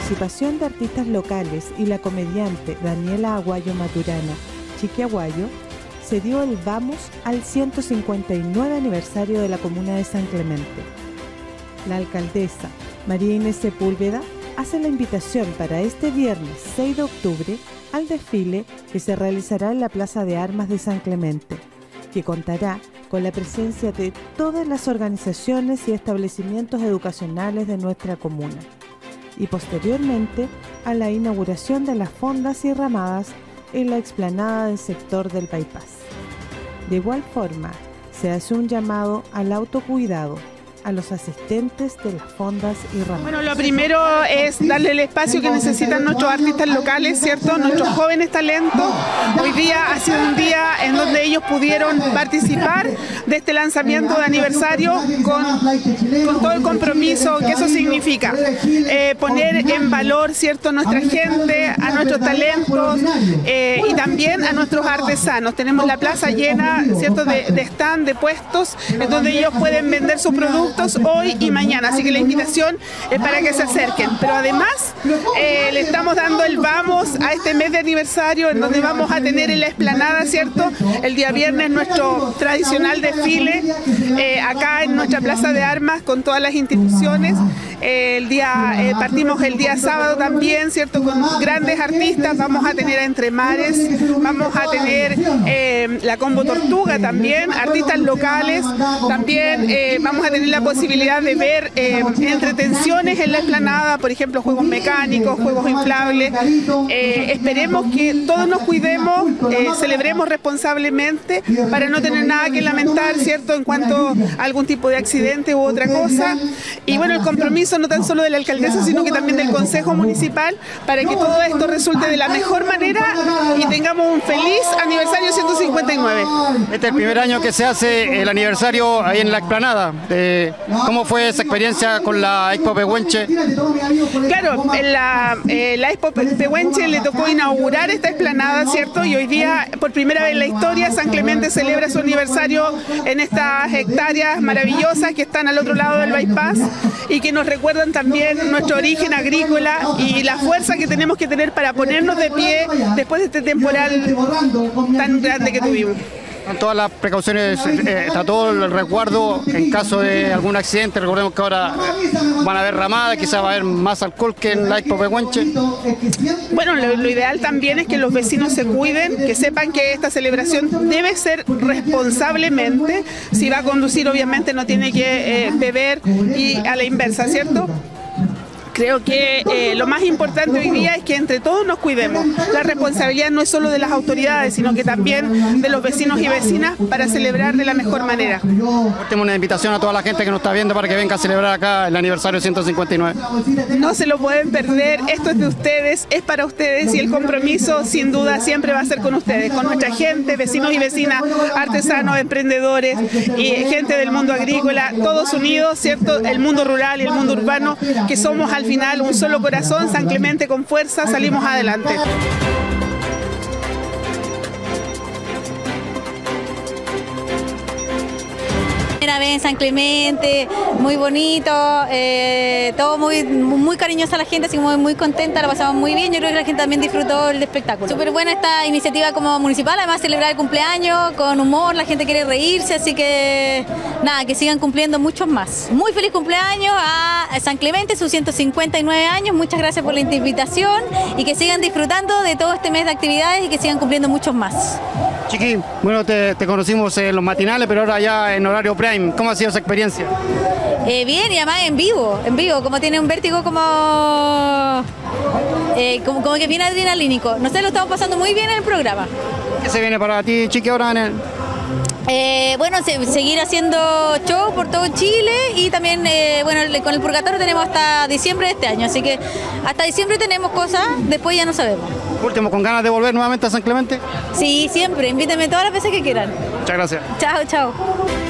participación de artistas locales y la comediante Daniela Aguayo Maturana, Chiqui Aguayo, se dio el vamos al 159 aniversario de la comuna de San Clemente. La alcaldesa María Inés Sepúlveda hace la invitación para este viernes 6 de octubre al desfile que se realizará en la Plaza de Armas de San Clemente, que contará con la presencia de todas las organizaciones y establecimientos educacionales de nuestra comuna, y posteriormente a la inauguración de las fondas y ramadas en la explanada del sector del bypass. De igual forma, se hace un llamado al autocuidado a los asistentes de las fondas y ramadas. Bueno, lo primero es darle el espacio que necesitan nuestros artistas locales, ¿cierto? Nuestros jóvenes talentos. Hoy día ha sido un día en donde ellos pudieron participar de este lanzamiento de aniversario con todo el compromiso que eso significa. Poner en valor, ¿cierto?, nuestra gente, a nuestros talentos y también a nuestros artesanos. Tenemos la plaza llena, ¿cierto?, de stand, de puestos, en donde ellos pueden vender sus productos hoy y mañana, así que la invitación es para que se acerquen, pero además le estamos dando el vamos a este mes de aniversario, en donde vamos a tener en la explanada, ¿cierto?, el día viernes nuestro tradicional desfile acá en nuestra Plaza de Armas con todas las instituciones. Partimos el día sábado también, ¿cierto?, con grandes artistas. Vamos a tener a Entre Mares, vamos a tener la Combo Tortuga también, artistas locales, también vamos a tener la posibilidad de ver entretenciones en la explanada, por ejemplo, juegos mecánicos, juegos inflables. Esperemos que todos nos cuidemos, celebremos responsablemente para no tener nada que lamentar, ¿cierto?, en cuanto a algún tipo de accidente u otra cosa. Y bueno, el compromiso no tan solo de la alcaldesa, sino que también del Consejo Municipal, para que todo esto resulte de la mejor manera y tengamos un feliz aniversario 159. Este es el primer año que se hace el aniversario ahí en la explanada. ¿Cómo fue esa experiencia con la Expo Pehuenche? Claro, la Expo Pehuenche le tocó inaugurar esta explanada, ¿cierto? Y hoy día, por primera vez en la historia, San Clemente celebra su aniversario en estas hectáreas maravillosas que están al otro lado del bypass y que nos recuerdan también nuestro origen agrícola y la fuerza que tenemos que tener para ponernos de pie después de este temporal tan grande que tuvimos. Con todas las precauciones, está todo el resguardo en caso de algún accidente. Recordemos que ahora van a haber ramadas, quizás va a haber más alcohol que en la Expo Pehuenche. Bueno, lo ideal también es que los vecinos se cuiden, que sepan que esta celebración debe ser responsablemente. Si va a conducir, obviamente no tiene que beber, y a la inversa, ¿cierto? Creo que lo más importante hoy día es que entre todos nos cuidemos. La responsabilidad no es solo de las autoridades, sino que también de los vecinos y vecinas para celebrar de la mejor manera. Tenemos una invitación a toda la gente que nos está viendo para que venga a celebrar acá el aniversario 159. No se lo pueden perder, esto es de ustedes, es para ustedes, y el compromiso sin duda siempre va a ser con ustedes, con nuestra gente, vecinos y vecinas, artesanos, emprendedores y gente del mundo agrícola, todos unidos, ¿cierto? El mundo rural y el mundo urbano, que somos al final un solo corazón. San Clemente con fuerza, salimos adelante. Primera vez en San Clemente, muy bonito, todo muy cariñosa la gente, así como muy contenta, la pasamos muy bien. Yo creo que la gente también disfrutó el espectáculo. Súper buena esta iniciativa como municipal, además celebrar el cumpleaños con humor, la gente quiere reírse, así que nada, que sigan cumpliendo muchos más. Muy feliz cumpleaños a San Clemente, sus 159 años, muchas gracias por la invitación y que sigan disfrutando de todo este mes de actividades y que sigan cumpliendo muchos más. Chiqui, bueno, te conocimos en los matinales, pero ahora ya en horario prime. ¿Cómo ha sido esa experiencia? Bien, y además en vivo, como tiene un vértigo como que bien adrenalínico. Nosotros lo estamos pasando muy bien en el programa. ¿Qué se viene para ti, Chiqui, ahora en el...? Bueno, seguir haciendo show por todo Chile y también, bueno, con el Purgatorio tenemos hasta diciembre de este año, así que hasta diciembre tenemos cosas, después ya no sabemos. Último, ¿con ganas de volver nuevamente a San Clemente? Sí, siempre, invítenme todas las veces que quieran. Muchas gracias. Chao, chao.